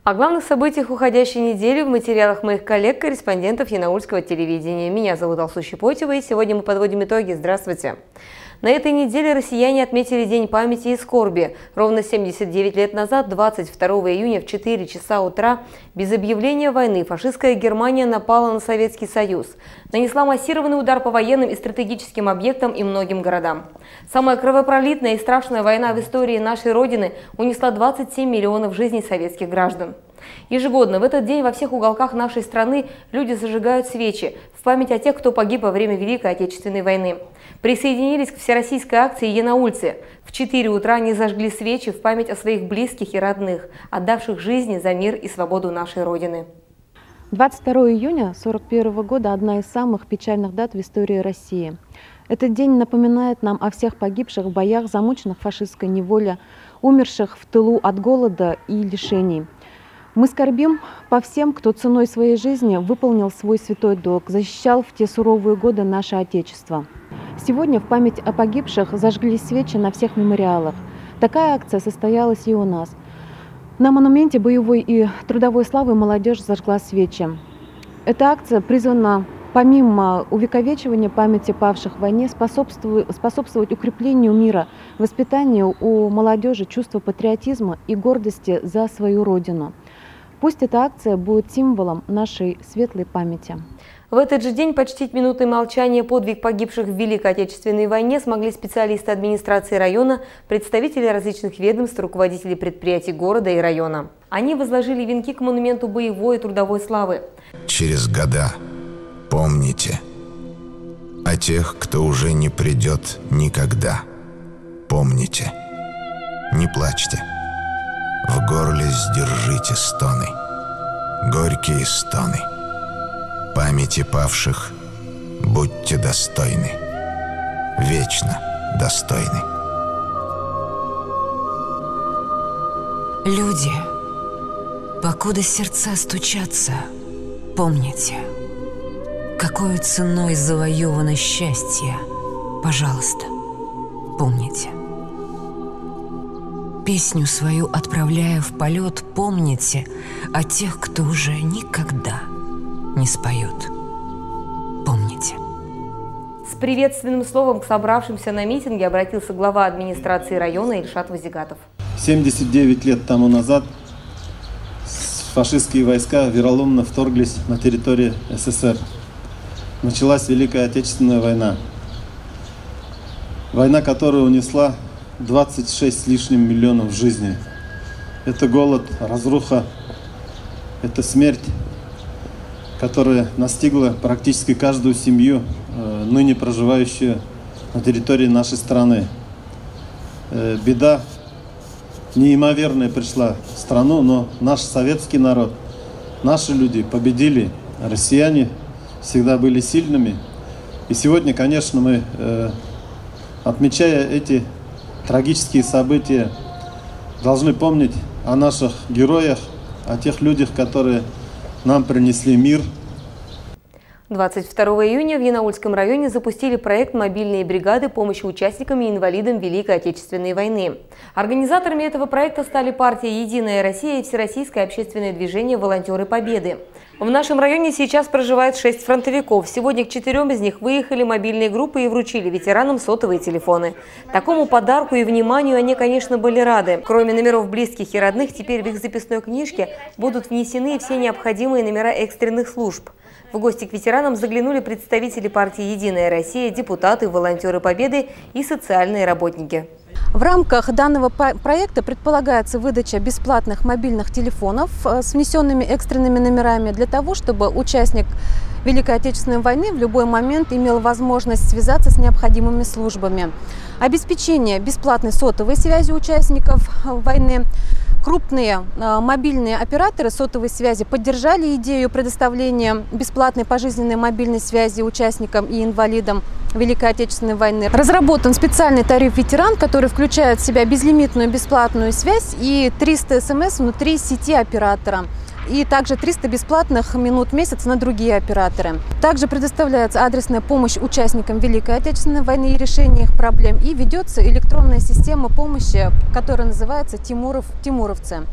О главных событиях уходящей недели в материалах моих коллег-корреспондентов Янаульского телевидения. Меня зовут Алсу Щепотева, и сегодня мы подводим итоги. Здравствуйте! На этой неделе россияне отметили День памяти и скорби. Ровно 79 лет назад, 22 июня в 4 часа утра, без объявления войны, фашистская Германия напала на Советский Союз. Нанесла массированный удар по военным и стратегическим объектам и многим городам. Самая кровопролитная и страшная война в истории нашей Родины унесла 27 миллионов жизней советских граждан. Ежегодно в этот день во всех уголках нашей страны люди зажигают свечи в память о тех, кто погиб во время Великой Отечественной войны. Присоединились к всероссийской акции янаульцы. В 4 утра они зажгли свечи в память о своих близких и родных, отдавших жизни за мир и свободу нашей Родины. 22 июня 1941 года – одна из самых печальных дат в истории России. Этот день напоминает нам о всех погибших в боях, замученных фашистской неволе, умерших в тылу от голода и лишений. Мы скорбим по всем, кто ценой своей жизни выполнил свой святой долг, защищал в те суровые годы наше Отечество. Сегодня в память о погибших зажглись свечи на всех мемориалах. Такая акция состоялась и у нас. На монументе боевой и трудовой славы молодежь зажгла свечи. Эта акция призвана, помимо увековечивания памяти павших в войне, способствовать укреплению мира, воспитанию у молодежи чувства патриотизма и гордости за свою родину. Пусть эта акция будет символом нашей светлой памяти. В этот же день почтить минутой молчания подвиг погибших в Великой Отечественной войне смогли специалисты администрации района, представители различных ведомств, руководители предприятий города и района. Они возложили венки к монументу боевой и трудовой славы. Через года помните о тех, кто уже не придет никогда. Помните, не плачьте. В горле сдержите стоны, горькие стоны. Памяти павших будьте достойны, вечно достойны. Люди, покуда сердца стучатся, помните, какой ценой завоевано счастье, пожалуйста, помните. Песню свою отправляя в полет, помните о тех, кто уже никогда не споет. Помните. С приветственным словом к собравшимся на митинге обратился глава администрации района Ильшат Вазигатов. 79 лет тому назад фашистские войска вероломно вторглись на территорию СССР. Началась Великая Отечественная война. Война, которая унесла 26 с лишним миллионов жизней. Это голод, разруха, это смерть, которая настигла практически каждую семью, ныне проживающую на территории нашей страны. Беда неимоверная пришла в страну, но наш советский народ, наши люди победили, россияне всегда были сильными. И сегодня, конечно, мы, отмечая эти трагические события, должны помнить о наших героях, о тех людях, которые нам принесли мир. 22 июня в Янаульском районе запустили проект «Мобильные бригады помощи участникам и инвалидам Великой Отечественной войны». Организаторами этого проекта стали партия «Единая Россия» и Всероссийское общественное движение «Волонтеры Победы». В нашем районе сейчас проживает 6 фронтовиков. Сегодня к 4 из них выехали мобильные группы и вручили ветеранам сотовые телефоны. Такому подарку и вниманию они, конечно, были рады. Кроме номеров близких и родных, теперь в их записной книжке будут внесены все необходимые номера экстренных служб. В гости к ветеранам заглянули представители партии «Единая Россия», депутаты, волонтеры Победы и социальные работники. В рамках данного проекта предполагается выдача бесплатных мобильных телефонов с внесенными экстренными номерами для того, чтобы участник Великой Отечественной войны в любой момент имел возможность связаться с необходимыми службами. Обеспечение бесплатной сотовой связи участников войны. Крупные мобильные операторы сотовой связи поддержали идею предоставления бесплатной пожизненной мобильной связи участникам и инвалидам Великой Отечественной войны. Разработан специальный тариф «Ветеран», который включает в себя безлимитную бесплатную связь и 300 СМС внутри сети оператора. и также 300 бесплатных минут в месяц на другие операторы. Также предоставляется адресная помощь участникам Великой Отечественной войны и решение их проблем, и ведется электронная система помощи, которая называется «Тимуровцы».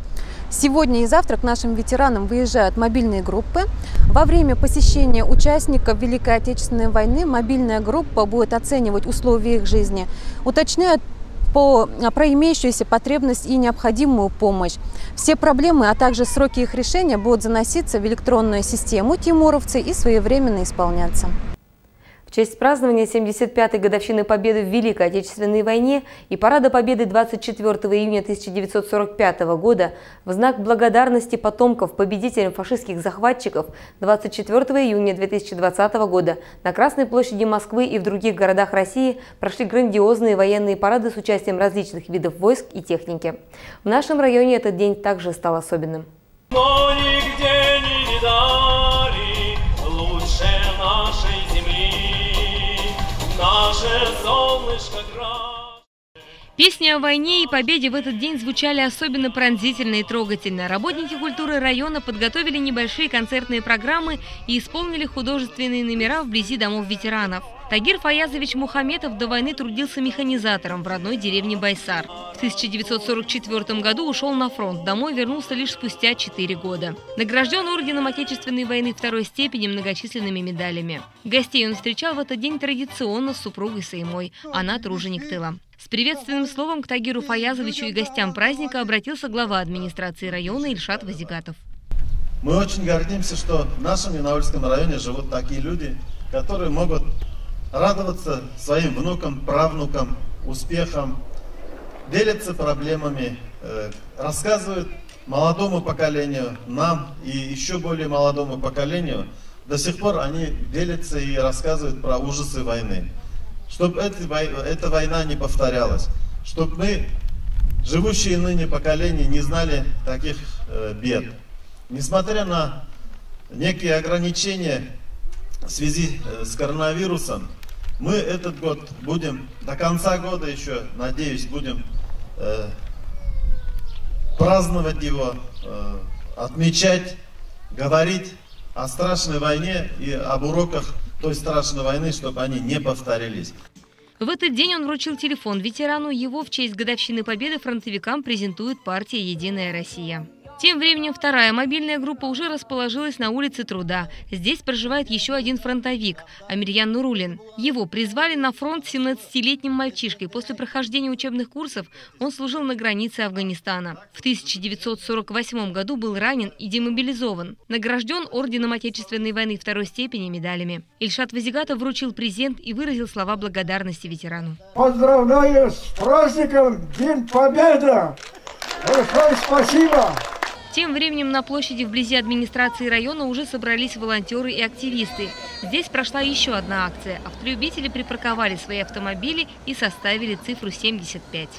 Сегодня и завтра к нашим ветеранам выезжают мобильные группы. Во время посещения участников Великой Отечественной войны мобильная группа будет оценивать условия их жизни, уточняют про имеющуюся потребность и необходимую помощь. Все проблемы, а также сроки их решения будут заноситься в электронную систему «Тимуровцы» и своевременно исполняться. В честь празднования 75-й годовщины Победы в Великой Отечественной войне и Парада Победы 24 июня 1945 года в знак благодарности потомков победителям фашистских захватчиков 24 июня 2020 года на Красной площади Москвы и в других городах России прошли грандиозные военные парады с участием различных видов войск и техники. В нашем районе этот день также стал особенным. Но нигде не видали лучше нашей земли. Наше солнышко град. Песни о войне и победе в этот день звучали особенно пронзительно и трогательно. Работники культуры района подготовили небольшие концертные программы и исполнили художественные номера вблизи домов ветеранов. Тагир Фаязович Мухаметов до войны трудился механизатором в родной деревне Байсар. В 1944 году ушел на фронт, домой вернулся лишь спустя 4 года. Награжден орденом Отечественной войны второй степени, многочисленными медалями. Гостей он встречал в этот день традиционно с супругой Саимой, она труженик тыла. С приветственным словом к Тагиру Фаязовичу и гостям праздника обратился глава администрации района Ильшат Вазигатов. Мы очень гордимся, что в нашем Янаульском районе живут такие люди, которые могут радоваться своим внукам, правнукам, успехам, делятся проблемами, рассказывают молодому поколению, нам и еще более молодому поколению. До сих пор они делятся и рассказывают про ужасы войны. Чтобы эта война не повторялась, чтобы мы, живущие ныне поколения, не знали таких бед. Несмотря на некие ограничения в связи с коронавирусом, мы этот год будем, до конца года еще, надеюсь, будем праздновать его, отмечать, говорить о страшной войне и об уроках той страшной войны, чтобы они не повторились. В этот день он вручил телефон ветерану. Его в честь годовщины Победы фронтовикам презентует партия «Единая Россия». Тем временем вторая мобильная группа уже расположилась на улице Труда. Здесь проживает еще один фронтовик – Амирьян Нурулин. Его призвали на фронт 17-летним мальчишкой. После прохождения учебных курсов он служил на границе Афганистана. В 1948 году был ранен и демобилизован. Награжден орденом Отечественной войны второй степени медалями. Ильшат Вазигатов вручил презент и выразил слова благодарности ветерану. Поздравляю с праздником День Победы! Большое спасибо! Тем временем на площади вблизи администрации района уже собрались волонтеры и активисты. Здесь прошла еще одна акция. Автолюбители припарковали свои автомобили и составили цифру 75.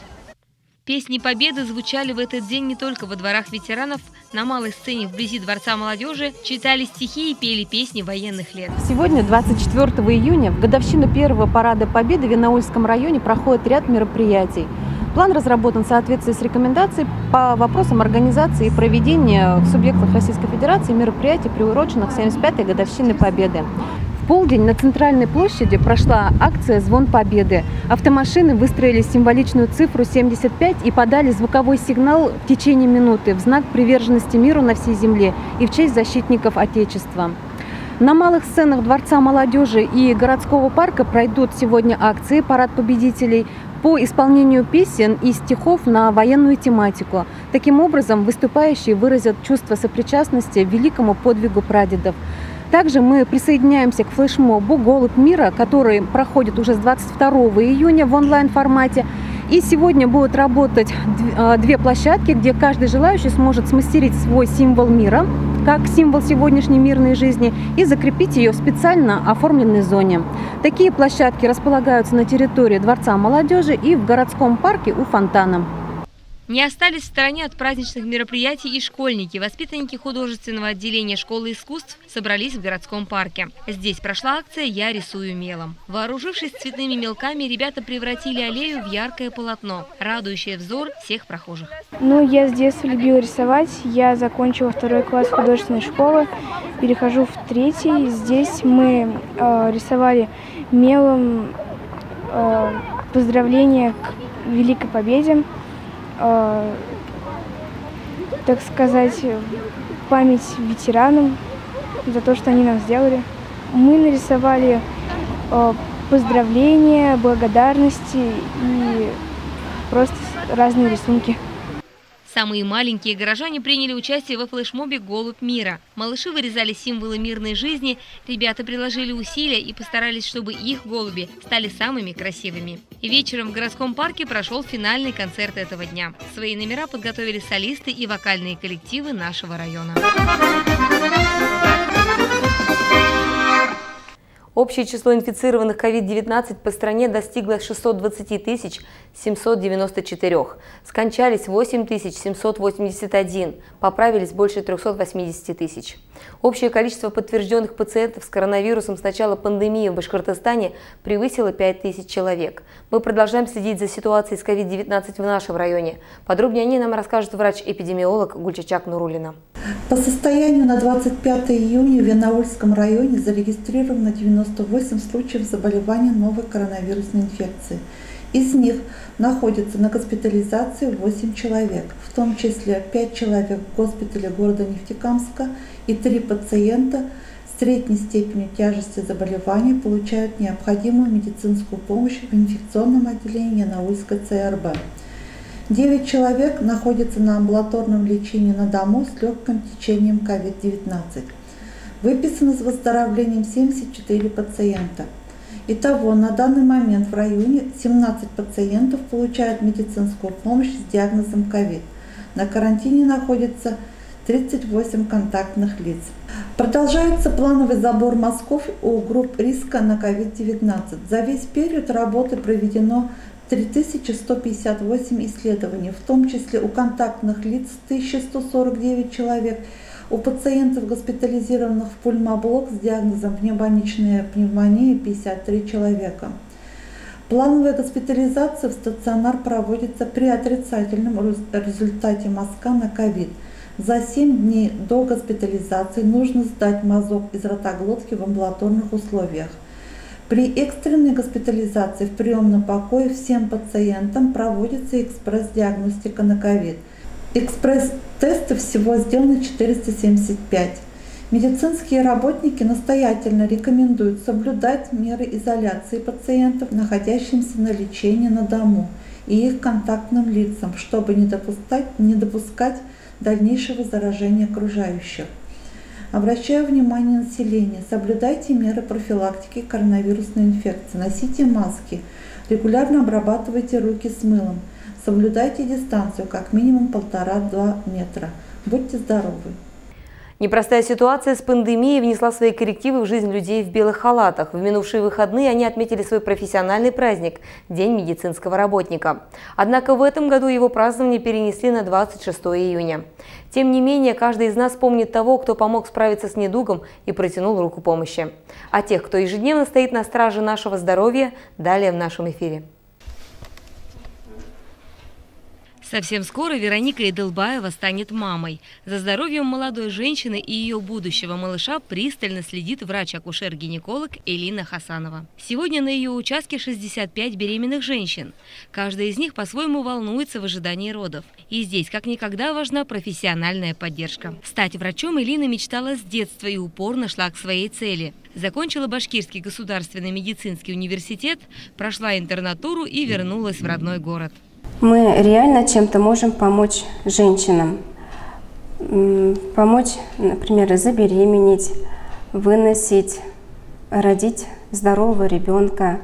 Песни Победы звучали в этот день не только во дворах ветеранов. На малой сцене вблизи Дворца молодежи читали стихи и пели песни военных лет. Сегодня, 24 июня, в годовщину первого парада Победы в Янаульском районе проходит ряд мероприятий. План разработан в соответствии с рекомендацией по вопросам организации и проведения в субъектах Российской Федерации мероприятий, приуроченных к 75-й годовщине Победы. В полдень на центральной площади прошла акция «Звон Победы». Автомашины выстроили символичную цифру 75 и подали звуковой сигнал в течение минуты в знак приверженности миру на всей земле и в честь защитников Отечества. На малых сценах Дворца молодежи и городского парка пройдут сегодня акции «Парад победителей» по исполнению песен и стихов на военную тематику. Таким образом, выступающие выразят чувство сопричастности к великому подвигу прадедов. Также мы присоединяемся к флешмобу «Голубь мира», который проходит уже с 22 июня в онлайн-формате. И сегодня будут работать две площадки, где каждый желающий сможет смастерить свой символ мира, как символ сегодняшней мирной жизни, и закрепить ее в специально оформленной зоне. Такие площадки располагаются на территории Дворца молодежи и в городском парке у фонтана. Не остались в стороне от праздничных мероприятий и школьники. Воспитанники художественного отделения школы искусств собрались в городском парке. Здесь прошла акция «Я рисую мелом». Вооружившись цветными мелками, ребята превратили аллею в яркое полотно, радующее взор всех прохожих. Я с детства любила рисовать. Я закончила 2 класс художественной школы, перехожу в 3. Здесь мы рисовали мелом поздравления к Великой Победе. так сказать, память ветеранам за то, что они нам сделали. Мы нарисовали поздравления, благодарности и просто разные рисунки. Самые маленькие горожане приняли участие во флешмобе «Голубь мира». Малыши вырезали символы мирной жизни, ребята приложили усилия и постарались, чтобы их голуби стали самыми красивыми. И вечером в городском парке прошел финальный концерт этого дня. Свои номера подготовили солисты и вокальные коллективы нашего района. Общее число инфицированных COVID-19 по стране достигло 620 794. Скончались 8 781, поправились больше 380 тысяч. Общее количество подтвержденных пациентов с коронавирусом с начала пандемии в Башкортостане превысило 5000 человек. Мы продолжаем следить за ситуацией с COVID-19 в нашем районе. Подробнее о ней нам расскажет врач-эпидемиолог Гульчачак Нуруллина. По состоянию на 25 июня в Янаульском районе зарегистрировано 98 случаев заболевания новой коронавирусной инфекции. Из них находятся на госпитализации 8 человек, в том числе 5 человек в госпитале города Нефтекамска и 3 пациента с средней степенью тяжести заболевания получают необходимую медицинскую помощь в инфекционном отделении Янаульской ЦРБ. 9 человек находятся на амбулаторном лечении на дому с легким течением COVID-19. Выписано с выздоровлением 74 пациента. Итого, на данный момент в районе 17 пациентов получают медицинскую помощь с диагнозом COVID. На карантине находится 38 контактных лиц. Продолжается плановый забор мазков у групп риска на COVID-19. За весь период работы проведено 3158 исследований, в том числе у контактных лиц 1149 человек, у пациентов, госпитализированных в пульмоблок с диагнозом внебольничная пневмония, 53 человека. Плановая госпитализация в стационар проводится при отрицательном результате мазка на COVID. За 7 дней до госпитализации нужно сдать мазок из ротоглотки в амбулаторных условиях. При экстренной госпитализации в приемном покое всем пациентам проводится экспресс-диагностика на COVID. Экспресс-тесты всего сделано 475. Медицинские работники настоятельно рекомендуют соблюдать меры изоляции пациентов, находящихся на лечении на дому, и их контактным лицам, чтобы не допускать дальнейшего заражения окружающих. Обращаю внимание населения, соблюдайте меры профилактики коронавирусной инфекции, носите маски, регулярно обрабатывайте руки с мылом, соблюдайте дистанцию как минимум 1,5–2 метра. Будьте здоровы! Непростая ситуация с пандемией внесла свои коррективы в жизнь людей в белых халатах. В минувшие выходные они отметили свой профессиональный праздник – День медицинского работника. Однако в этом году его празднование перенесли на 26 июня. Тем не менее, каждый из нас помнит того, кто помог справиться с недугом и протянул руку помощи. А тех, кто ежедневно стоит на страже нашего здоровья, далее в нашем эфире. Совсем скоро Вероника Эделбаева станет мамой. За здоровьем молодой женщины и ее будущего малыша пристально следит врач-акушер-гинеколог Элина Хасанова. Сегодня на ее участке 65 беременных женщин. Каждая из них по-своему волнуется в ожидании родов. И здесь как никогда важна профессиональная поддержка. Стать врачом Элина мечтала с детства и упорно шла к своей цели. Закончила Башкирский государственный медицинский университет, прошла интернатуру и вернулась в родной город. Мы реально чем-то можем помочь женщинам. Помочь, например, забеременеть, выносить, родить здорового ребенка.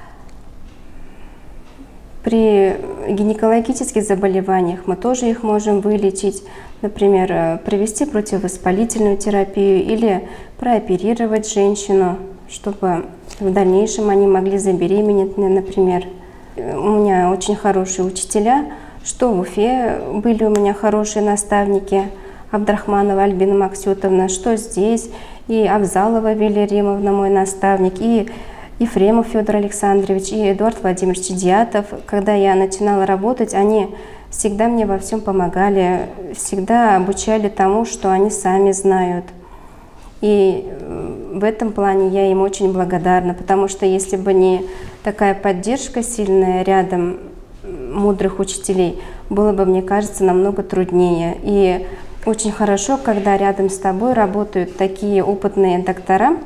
При гинекологических заболеваниях мы тоже их можем вылечить. Например, провести противовоспалительную терапию или прооперировать женщину, чтобы в дальнейшем они могли забеременеть, например. У меня очень хорошие учителя, что в Уфе были у меня хорошие наставники, Абдрахманова Альбина Максютовна, что здесь, и Абзалова Вилия Римовна, мой наставник, и Ефремов Федор Александрович, и Эдуард Владимирович Дьятов. Когда я начинала работать, они всегда мне во всем помогали, всегда обучали тому, что они сами знают. И в этом плане я им очень благодарна, потому что если бы не такая поддержка сильная рядом, мудрых учителей, было бы, мне кажется, намного труднее. И очень хорошо, когда рядом с тобой работают такие опытные доктора,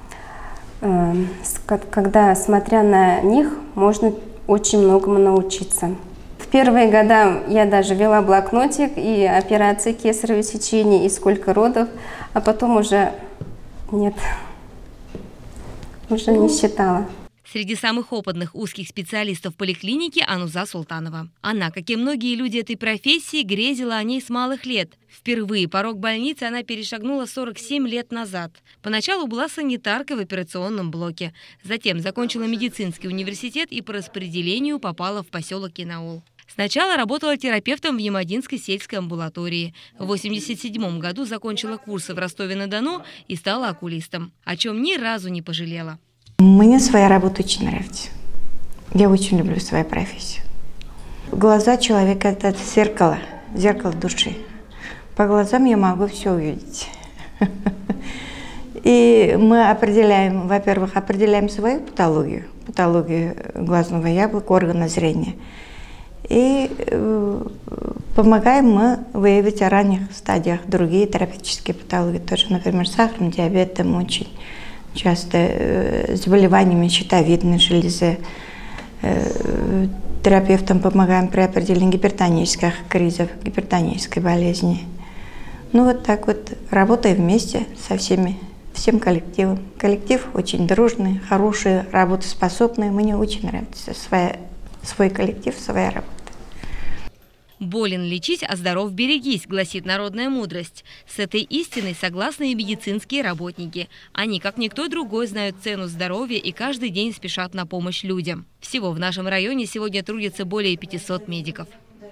когда, смотря на них, можно очень многому научиться. В первые года я даже вела блокнотик и операции кесарево сечения, и сколько родов, а потом уже нет, уже не считала. Среди самых опытных узких специалистов поликлиники Ануза Султанова. Она, как и многие люди этой профессии, грезила о ней с малых лет. Впервые порог больницы она перешагнула 47 лет назад. Поначалу была санитаркой в операционном блоке. Затем закончила медицинский университет и по распределению попала в поселок Янаул. Сначала работала терапевтом в Ямадинской сельской амбулатории. В 1987 году закончила курсы в Ростове-на-Дону и стала окулистом, о чем ни разу не пожалела. Мне своя работа очень нравится. Я очень люблю свою профессию. Глаза человека – это зеркало души. По глазам я могу все увидеть. И мы определяем, во-первых, свою патологию глазного яблока, органа зрения. И помогаем мы выявить о ранних стадиях другие терапевтические патологии. Тоже, например, сахарным диабетом очень часто, заболеваниями щитовидной железы. Терапевтам помогаем при определении гипертонических кризов, гипертонической болезни. Ну вот так вот, работаем вместе со всем коллективом. Коллектив очень дружный, хороший, работоспособный. Мне очень нравится свой коллектив, своя работа. «Болен лечись, а здоров берегись», гласит народная мудрость. С этой истиной согласны и медицинские работники. Они, как никто другой, знают цену здоровья и каждый день спешат на помощь людям. Всего в нашем районе сегодня трудится более 500 медиков.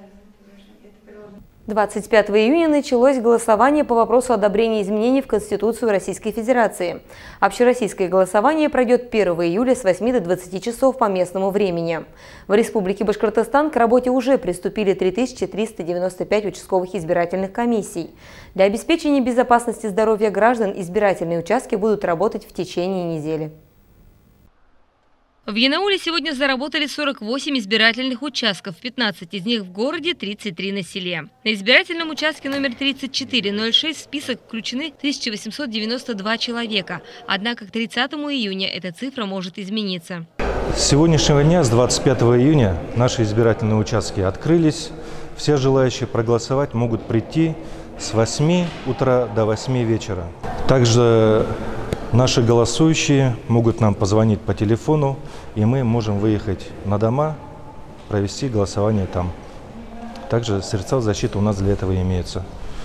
25 июня началось голосование по вопросу одобрения изменений в Конституцию Российской Федерации. Общероссийское голосование пройдет 1 июля с 8 до 20 часов по местному времени. В Республике Башкортостан к работе уже приступили 3395 участковых избирательных комиссий. Для обеспечения безопасности здоровья граждан избирательные участки будут работать в течение недели. В Янауле сегодня заработали 48 избирательных участков, 15 из них в городе, 33 на селе. На избирательном участке номер 3406 в список включены 1892 человека. Однако к 30 июня эта цифра может измениться. С сегодняшнего дня, с 25 июня, наши избирательные участки открылись. Все желающие проголосовать могут прийти с 8 утра до 8 вечера. Также наши голосующие могут нам позвонить по телефону, и мы можем выехать на дома, провести голосование там. Также средства защиты у нас для этого имеются.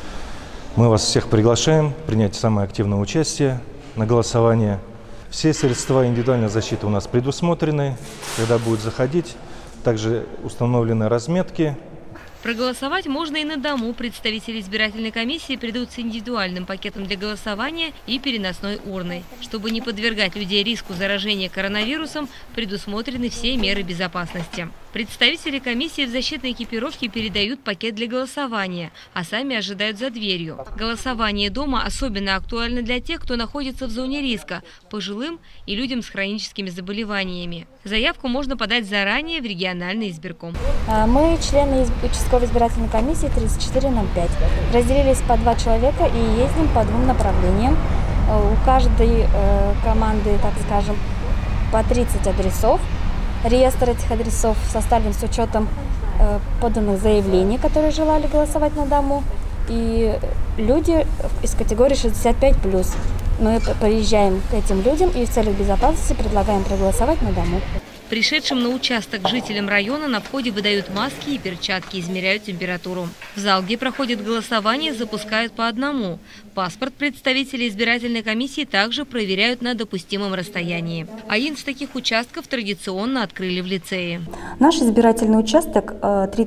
Мы вас всех приглашаем принять самое активное участие на голосовании. Все средства индивидуальной защиты у нас предусмотрены, когда будут заходить. Также установлены разметки. Проголосовать можно и на дому. Представители избирательной комиссии придут с индивидуальным пакетом для голосования и переносной урной. Чтобы не подвергать людей риску заражения коронавирусом, предусмотрены все меры безопасности. Представители комиссии в защитной экипировке передают пакет для голосования, а сами ожидают за дверью. Голосование дома особенно актуально для тех, кто находится в зоне риска, пожилым и людям с хроническими заболеваниями. Заявку можно подать заранее в региональный избирком. Мы, члены участковой избирательной комиссии 3405, разделились по 2 человека и ездим по 2 направлениям. У каждой команды, так скажем, по 30 адресов. Реестр этих адресов составлен с учетом поданных заявлений, которые желали голосовать на дому. И люди из категории 65+. Мы приезжаем к этим людям и в целях безопасности предлагаем проголосовать на дому. Пришедшим на участок жителям района на входе выдают маски и перчатки, измеряют температуру. В зал, где проходит голосование, запускают по одному. Паспорт представителей избирательной комиссии также проверяют на допустимом расстоянии. Один из таких участков традиционно открыли в лицее. Наш избирательный участок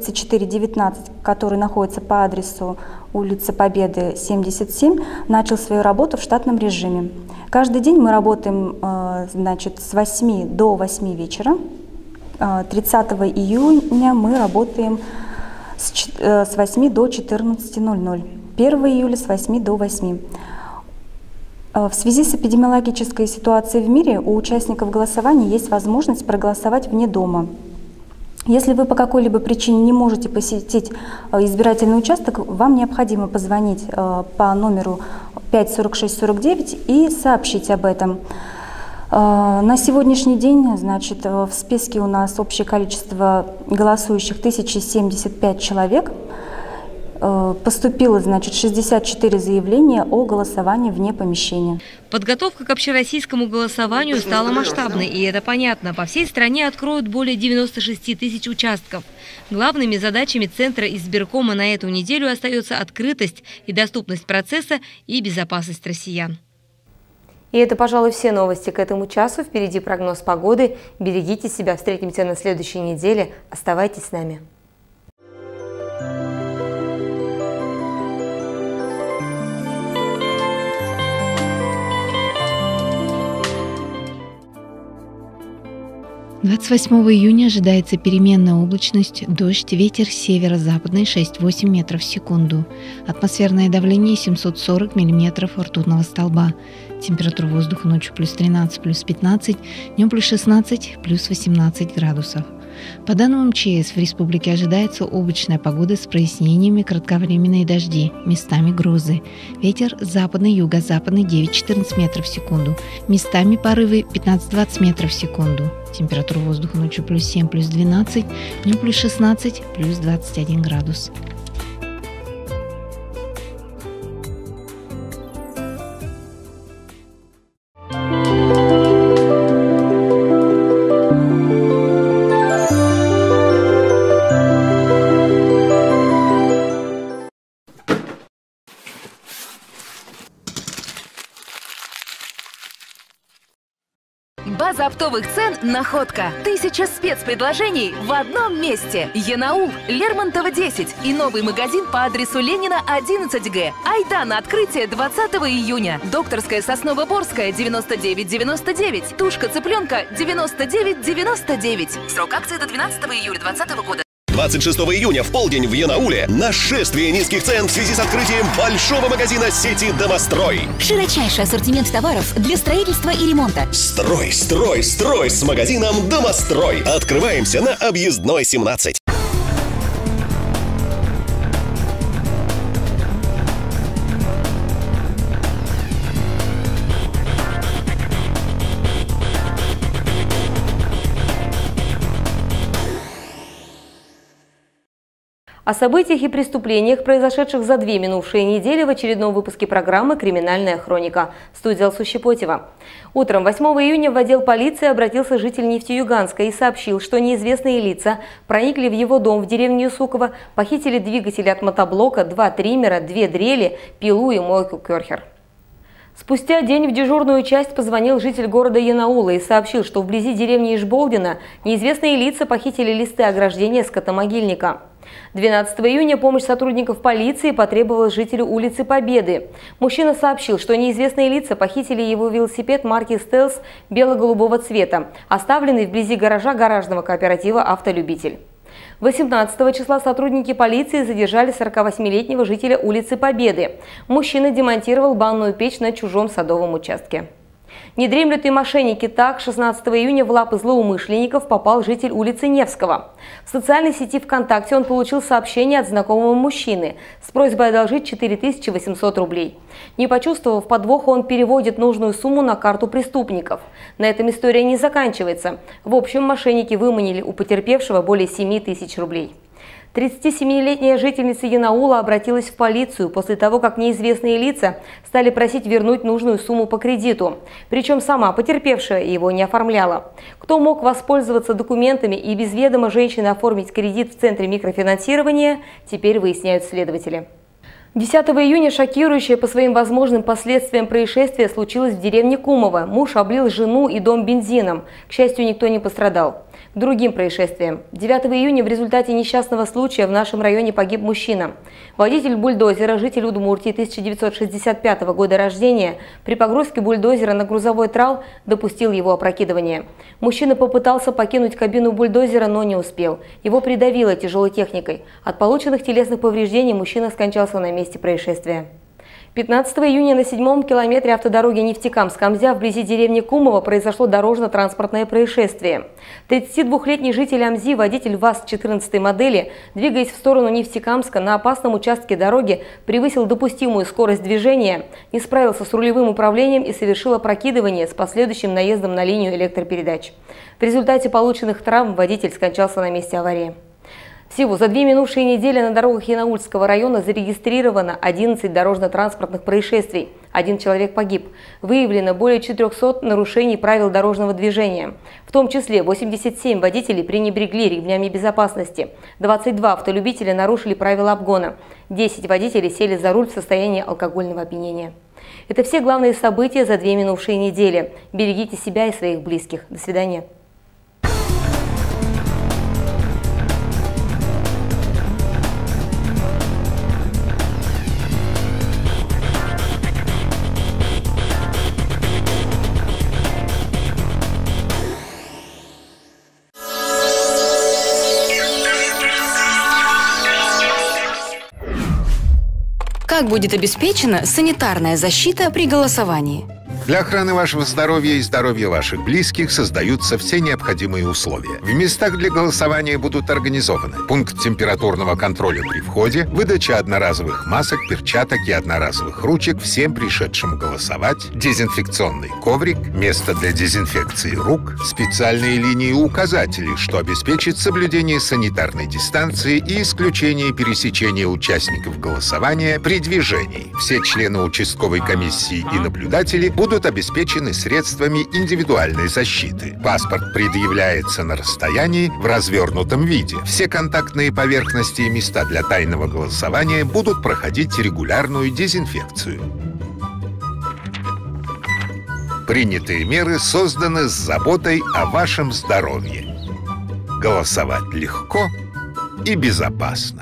3419, который находится по адресу улица Победы, 77, начал свою работу в штатном режиме. Каждый день мы работаем с 8 до 8 вечера. 30 июня мы работаем с 8 до 14:00. 1 июля с 8 до 8. В связи с эпидемиологической ситуацией в мире у участников голосования есть возможность проголосовать вне дома. Если вы по какой-либо причине не можете посетить избирательный участок, вам необходимо позвонить по номеру 54649 и сообщить об этом. На сегодняшний день, значит, в списке у нас общее количество голосующих 1075 человек. Поступило, значит, 64 заявления о голосовании вне помещения. Подготовка к общероссийскому голосованию стала масштабной, и это понятно. По всей стране откроют более 96 тысяч участков. Главными задачами Центра избиркома на эту неделю остается открытость и доступность процесса и безопасность россиян. И это, пожалуй, все новости к этому часу. Впереди прогноз погоды. Берегите себя. Встретимся на следующей неделе. Оставайтесь с нами. – 28 июня ожидается переменная облачность, дождь, ветер северо-западный 6-8 метров в секунду. Атмосферное давление 740 миллиметров ртутного столба. Температура воздуха ночью плюс 13, плюс 15, днем плюс 16, плюс 18 градусов. По данным МЧС, в республике ожидается облачная погода с прояснениями, кратковременные дожди, местами грозы. Ветер западный, юго-западный 9-14 метров в секунду. Местами порывы 15-20 метров в секунду. Температура воздуха ночью плюс 7, плюс 12, днем плюс 16, плюс 21 градус. База оптовых цен «Находка». 1000 спецпредложений в одном месте. Янаул, Лермонтова 10 и новый магазин по адресу Ленина 11Г. Айда на открытие 20 июня. Докторская Сосново-Борская 99,99. Тушка цыпленка 99,99. Срок акции до 12 июля 2020 года. 26 июня в полдень в Янауле нашествие низких цен в связи с открытием большого магазина сети «Домострой». Широчайший ассортимент товаров для строительства и ремонта. Строй, строй, строй с магазином «Домострой». Открываемся на Объездной 17. О событиях и преступлениях, произошедших за 2 минувшие недели, в очередном выпуске программы «Криминальная хроника». Студия Алсу Щепотева. Утром 8 июня в отдел полиции обратился житель Нефтеюганска и сообщил, что неизвестные лица проникли в его дом в деревню Юсуково, похитили двигатели от мотоблока, 2 триммера, 2 дрели, пилу и мойку Керхер. Спустя день в дежурную часть позвонил житель города Янаула и сообщил, что вблизи деревни Ишболдина неизвестные лица похитили листы ограждения скотомогильника. 12 июня помощь сотрудников полиции потребовалась жителю улицы Победы. Мужчина сообщил, что неизвестные лица похитили его велосипед марки «Стелс» бело-голубого цвета, оставленный вблизи гаража гаражного кооператива «Автолюбитель». 18 числа сотрудники полиции задержали 48-летнего жителя улицы Победы. Мужчина демонтировал банную печь на чужом садовом участке. Не дремлют и мошенники. Так, 16 июня в лапы злоумышленников попал житель улицы Невского. В социальной сети ВКонтакте он получил сообщение от знакомого мужчины с просьбой одолжить 4800 рублей. Не почувствовав подвоха, он переводит нужную сумму на карту преступников. На этом история не заканчивается. В общем, мошенники выманили у потерпевшего более 7000 рублей. 37-летняя жительница Янаула обратилась в полицию после того, как неизвестные лица стали просить вернуть нужную сумму по кредиту. Причем сама потерпевшая его не оформляла. Кто мог воспользоваться документами и без ведома женщины оформить кредит в Центре микрофинансирования, теперь выясняют следователи. 10 июня шокирующее по своим возможным последствиям происшествие случилось в деревне Кумово. Муж облил жену и дом бензином. К счастью, никто не пострадал. К другим происшествиям. 9 июня в результате несчастного случая в нашем районе погиб мужчина. Водитель бульдозера, житель Удмуртии 1965 года рождения, при погрузке бульдозера на грузовой трал допустил его опрокидывание. Мужчина попытался покинуть кабину бульдозера, но не успел. Его придавило тяжелой техникой. От полученных телесных повреждений мужчина скончался на месте происшествия. 15 июня на 7-м километре автодороги Нефтекамск-Камзя вблизи деревни Кумово произошло дорожно-транспортное происшествие. 32-летний житель Амзи, водитель ВАЗ 14 модели, двигаясь в сторону Нефтекамска на опасном участке дороги, превысил допустимую скорость движения, не справился с рулевым управлением и совершил опрокидывание с последующим наездом на линию электропередач. В результате полученных травм водитель скончался на месте аварии. Всего за 2 минувшие недели на дорогах Янаульского района зарегистрировано 11 дорожно-транспортных происшествий. 1 человек погиб. Выявлено более 400 нарушений правил дорожного движения. В том числе 87 водителей пренебрегли ремнями безопасности. 22 автолюбителя нарушили правила обгона. 10 водителей сели за руль в состоянии алкогольного опьянения. Это все главные события за 2 минувшие недели. Берегите себя и своих близких. До свидания. Как будет обеспечена санитарная защита при голосовании? Для охраны вашего здоровья и здоровья ваших близких создаются все необходимые условия. В местах для голосования будут организованы пункт температурного контроля при входе, выдача одноразовых масок, перчаток и одноразовых ручек всем пришедшим голосовать, дезинфекционный коврик, место для дезинфекции рук, специальные линии указателей, что обеспечит соблюдение санитарной дистанции и исключение пересечения участников голосования при движении. Все члены участковой комиссии и наблюдатели будут обеспечены средствами индивидуальной защиты. Паспорт предъявляется на расстоянии в развернутом виде. Все контактные поверхности и места для тайного голосования будут проходить регулярную дезинфекцию. Принятые меры созданы с заботой о вашем здоровье. Голосовать легко и безопасно.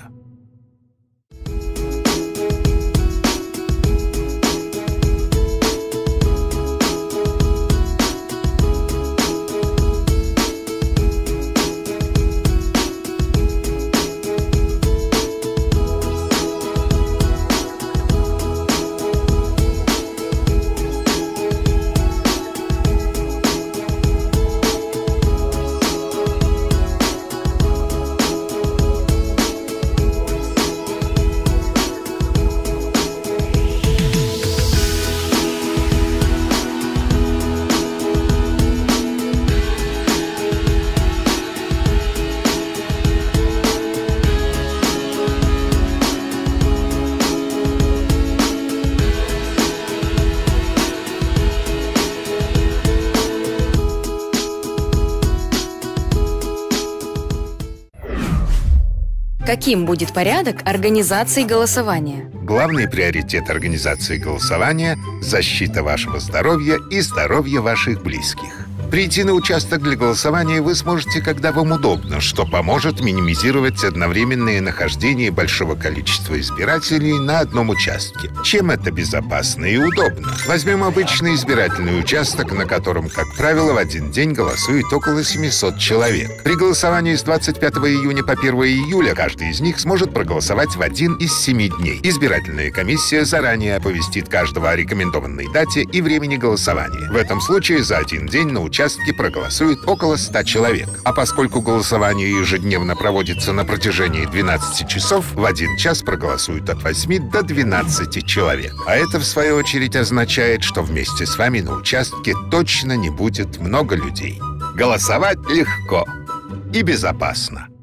Каким будет порядок организации голосования? Главный приоритет организации голосования – защита вашего здоровья и здоровья ваших близких. Прийти на участок для голосования вы сможете, когда вам удобно, что поможет минимизировать одновременное нахождение большого количества избирателей на одном участке. Чем это безопасно и удобно? Возьмем обычный избирательный участок, на котором, как правило, в один день голосует около 700 человек. При голосовании с 25 июня по 1 июля каждый из них сможет проголосовать в один из 7 дней. Избирательная комиссия заранее оповестит каждого о рекомендованной дате и времени голосования. В этом случае за один день на участке проголосует около 100 человек. А поскольку голосование ежедневно проводится на протяжении 12 часов, в 1 час проголосуют от 8 до 12 человек. А это, в свою очередь, означает, что вместе с вами на участке точно не будет много людей. Голосовать легко и безопасно.